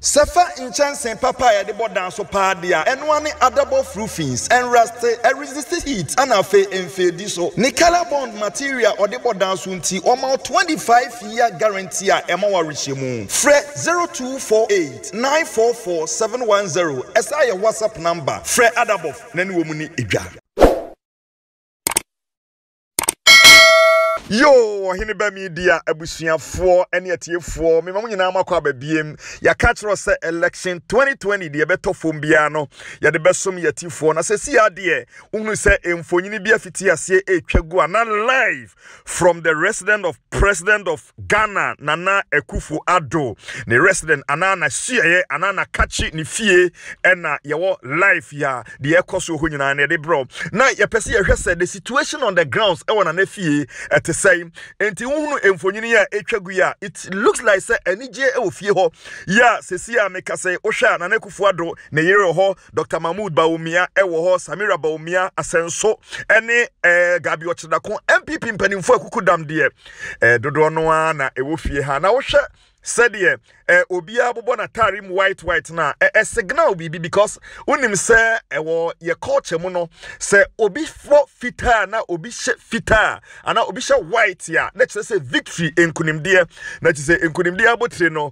Sefa inchansen papa ya de bodan so padia enwane adable roofings and rusty resist heat and afe enfedi so ni color bond material or de bodan so nti omo 25-year guarantee a ema wa rehemu fre 0248 944 710 esa your WhatsApp number fre adable na ni wo mu ni edwa. Yo, Hiniba Media, Abusiafo, any atiefo, me mamu nyina makwa babiem. Ya catch us election 2020, the beto fombiano, ya de besom yatifo. Na se si adie, unu se emfonyini bia fiti asie etwegu na live from the resident of President of Ghana, Nana Akufo-Addo. The resident anana siye, anana kachi ni fie, ena yawo live ya the ekoso ho nyina na de bro. Na ya pese ya hwese the situation on the grounds e wona na fie say enti uhunu emfonyini ya etwagu ya it looks like say enije e ofie ho ya sesia meka say ohwa na Akufo-Addo ne yere ho Dr. Mahmoud Bawumia e wo ho Samira Bawumia asenso ene Gabi Ochidako MPP mpanimfo akukudam de dodo no na e wo fie ha na ohwa said ye obia bobo na tarim white na signal bibi because unim say wo ye culture mu no say obi fo fita na obi she fita ana obi she white ya let's say victory enkunimde na say enkunimde abotre no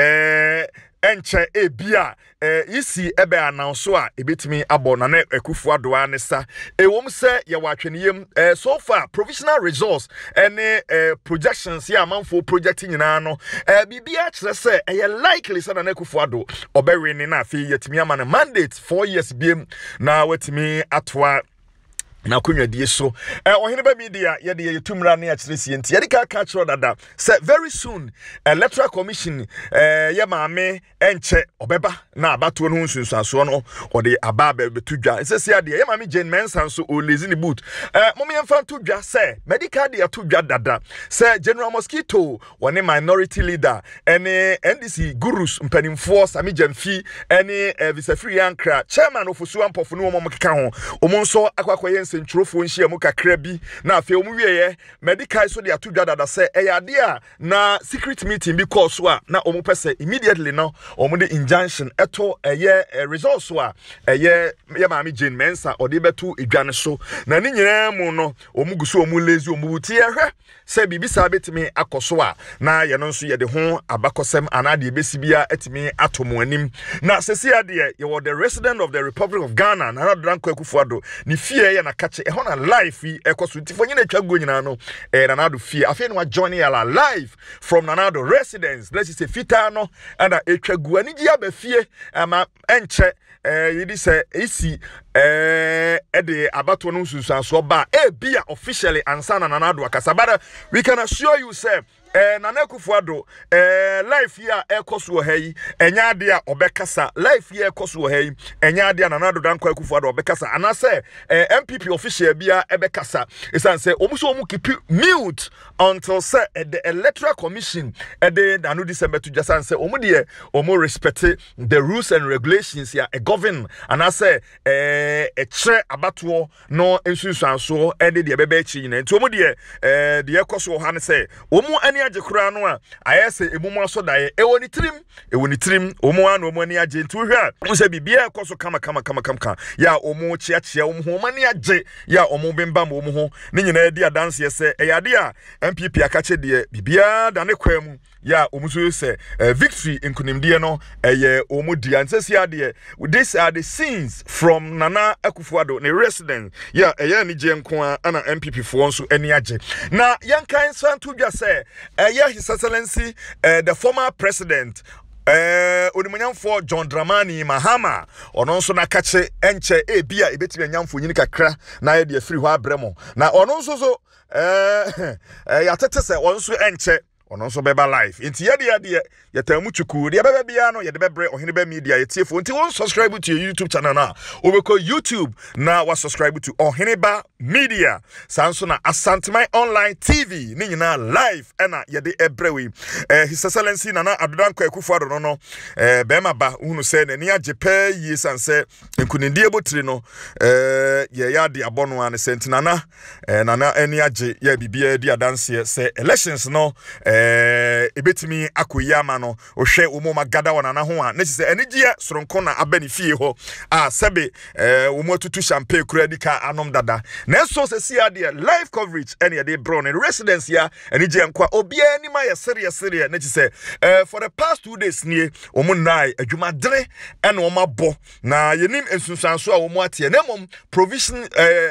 enche ebia isi ebe announce a ebetimi abona na Akufo-Addo anesa ewom se ye watweneyem so far provisional results any projections ya manfo project nyina no bibia kire se likely se na Akufo-Addo obewini na afi yetimi ama mandate 4 years biem na wetimi atwa na kunwa die so Hiniba Media ye de yetumra na ya kiresi enti ye de ka catch dada say very soon electoral commission ye maame enche obeba na abato no nsunsuaso no ode aba betudwa nsese ade ye maame Jane Mensa so o lazy ni boot momme yemfa tudwa say medical de atudwa dada say General Mosquito one minority leader ene NDC gurus mpanimfo Sami Jamfi ene Visafiri Yankra chairman of Ofusuampofo no momkeka ho omonso akwakoye sentrofo nhia mu kakra bi na afi omuwieye medical so de atudwa dada say eyade a na secret meeting bi call so a na omupese immediately no omude injunction eto results so a ye maame Jane Mensa ode betu edwane so na ni nyina mu no omuguso omulezi omubuti ehwe say bibisa betimi akoso a na ye no nso ye de ho abakosem anade besibia etimi atomo anim na sesi ade ye the resident of the Republic of Ghana na Akufo-Addo ni fie ye na kache ehon na live ekoso tifo nyina twago nyina no Nanado fie afi no join ya live from Nanado residence let's say fita no and etwago ani dia ba fie ama enche yidi say esi de abato no nsusuaso ba bia officially ansana Nanado akasabara we can assure you say Nana Akufo-Addo life here ekoso hayi enya ade a obekasa life here ekoso hayi enya ade a Nanado Akufo-Addo obekasa anase MPP official bia ebekasa isan say omuso omu keep mute until say the electoral commission the anu December to just say omu de omu respect the rules and regulations here govern anase tre abato no ensusuanso de bebe echi nyina nti omu de ekoso ha ne say omu ani ajekura no a ayese emumu aso dae ewoni trim omu anu omu ani aje nti hwa unse bibia ekoso kama ya omu chiachia omu ho mani aje ya omu bemba omu ho ne nyina edi adanse yese eyade a MPP akache de bibia da ne kwam ya omu so se victory nkunimde no eye omu dia nsesi ade these are the scenes from Nana Akufo-Addo ne resident ya eye ni je nko ana MPP fo nso ani aje na yankan santu dwa se His Excellency the former president Onimanyamfo John Dramani Mahama ono nso na kache enche bia ebetimi anyamfo nyini kakra na ye de afiri ho abremo na ono nso so ya tete se ono nso enche ono nso beba live inti yede yetamu chuku de beba bia no yede bebre Hiniba Media yetiefo inti won subscribe to your YouTube channel na obeko YouTube na wa subscribe to Hiniba Media sanso na Asantman Online TV ni nyina live ena yede ebrewe His Excellency Nana Akufo-Addo no bema ba hunu se na ni ajepe yi sanse nkunindie botire no ye yade abono an sentinana Nana eni aje ya bibia di adanse se elections no ebetimi akoyama no ohwe omo magada wana na ho a na se enigye soronko na abani fie ho a sebe omo tutu champagne kradika anom dada na so se si ade live coverage ene de bro ne residence ya enigye nkwa obia ni ma ye serious na se for the past 2 days nie omo nai adwumadere ene omo abo na yenim ensunsanso a omo atie na mom provision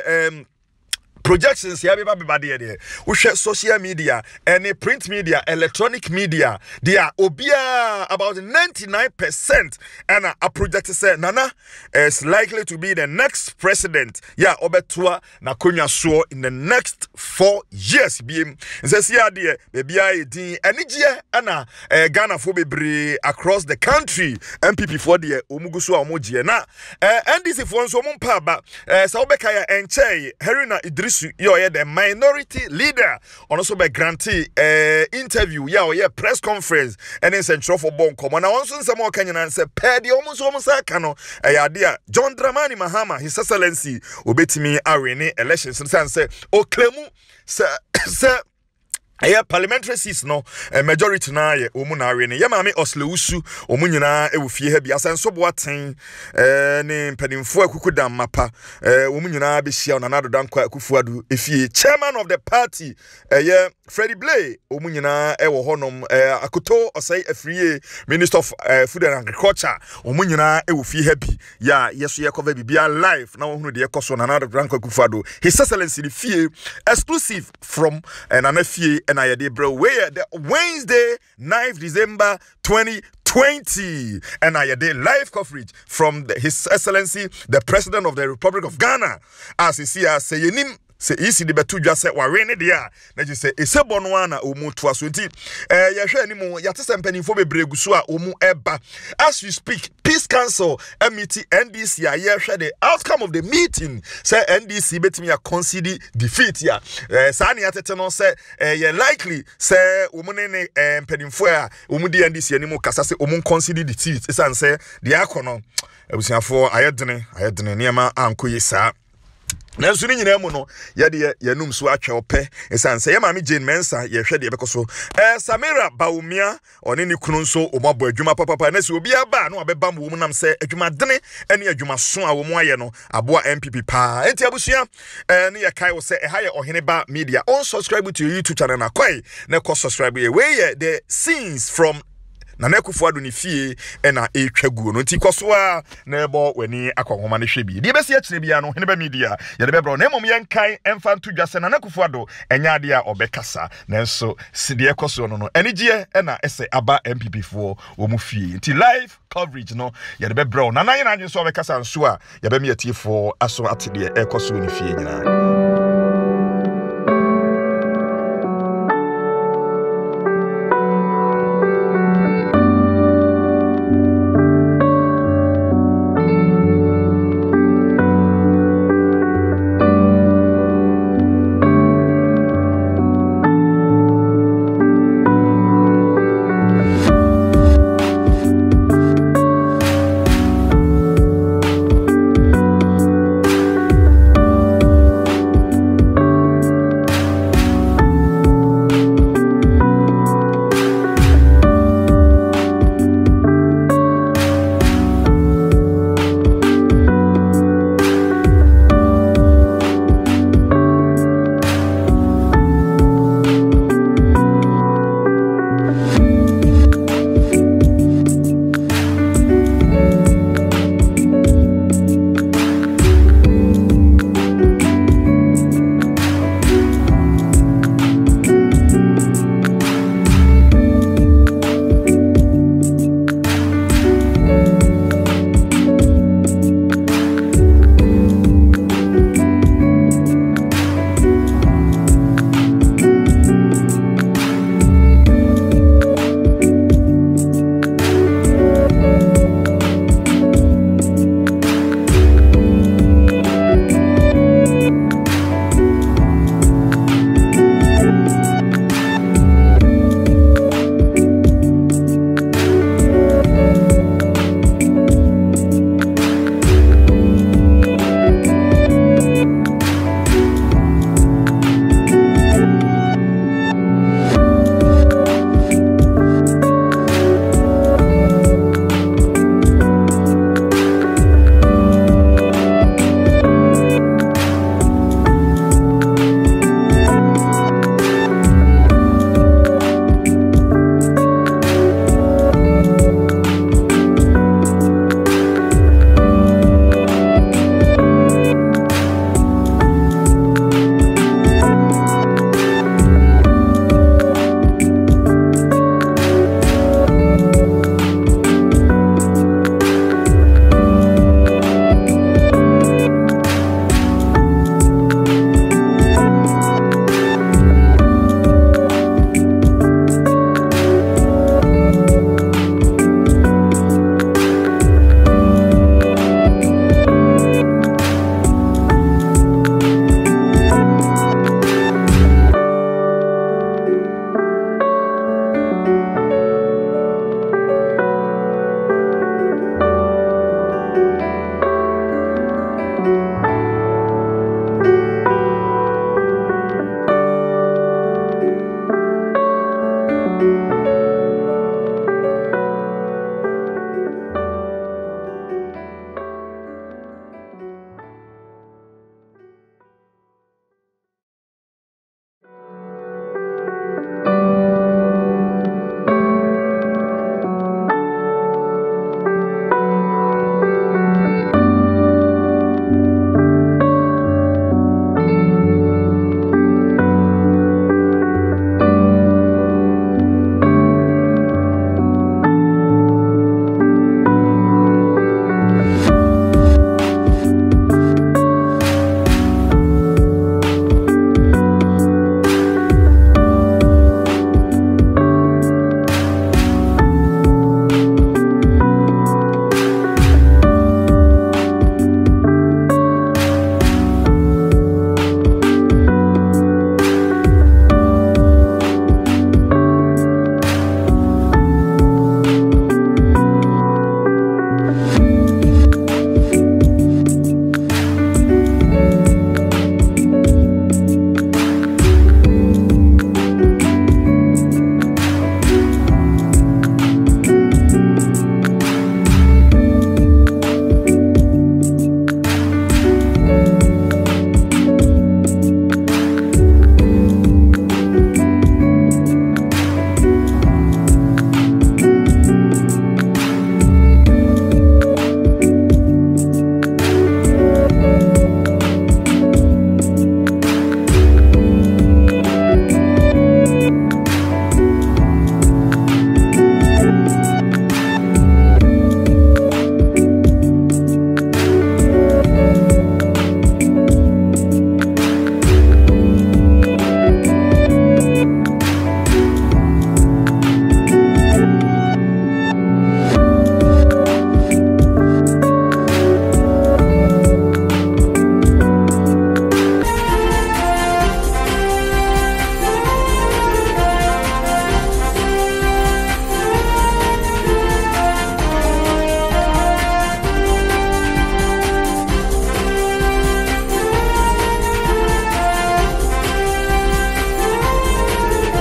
projections here be there. We share social media, any print media, electronic media. They are obia about 99% and a project say Nana is likely to be the next president. Yeah, obetua na konya so in the next 4 years. Bim says here there baby din enije ana Ghana for bebre across the country. MPP for the omuguso omogie na NDC for so mumpa ba sa obekaya enche Herina Idris you are the minority leader on also by grantee interview yeah press conference and in central for bonko na onso some more Kenyan and say pedi almost kano dia John Dramani Mahama his excellency obetimi arene elections and say o claimu say parliamentary seats no majority na ye omu na arene ye maame Oslewusu omu nyina ewufie ha bi asenso boaten ne mpanimfo akukuda mapa omu nyina be hia na nadodankwa akufuadu efie chairman of the party ye Freddie Blay omu nyina ewo honom akoto osai afriye minister of food and agriculture omu nyina ewufie ha bi ya yeso ye cover bibia live na wo hunu de ekoso na nadodankwa akufuadu his excellency the fie exclusive from nanafie and I did bro where the Wednesday 9th December 2020 and I did live coverage from His Excellency the President of the Republic of Ghana as you see as say se isi de betu dwa se warene dia na je se esebo ana omu to aso nti ye hwe ani mu ya tese mpanimfo bebregu so a omu eba as we speak peace council meeting NDC a ye hwe the outcome of the meeting say NDC betimi ya concede defeat ya sa ne atete no se ye likely say omu ne mpanimfo a omu di NDC ani mu kasa se omu concede defeat esan se de akono abusiafo ayedene niema ankoye sa na nso ni nyina mu no ye de yanum so atwa ope esan se ye maami Jane Mensa ye hwe de bekoso Samira Baumia oni ni kunu nso omabo adwuma papa na se obi aba na obeba mu nam se adwuma dene ene adwuma so a wo mu aye no aboa MPP pa enti abusua ne ye kai wo se ha ye ohene ba media on subscribe to your YouTube channel na kwai na ko subscribe ye we the scenes from na Nekufuadu ni fie ena etwaguo no nti kwaso a na ebo wani akonhoma ne hwe bi de besi akire bia no hene ba media ye de bebro na emom yenkan emfa ntodwase na Nekufuadu enya de a obekasa nanso side kwaso no enigye ena ese aba MPP fo omu fie nti live coverage no ye de bebro na nan na so obekasa nso a ye ba me atifo aso atede e kwaso ni fie nyina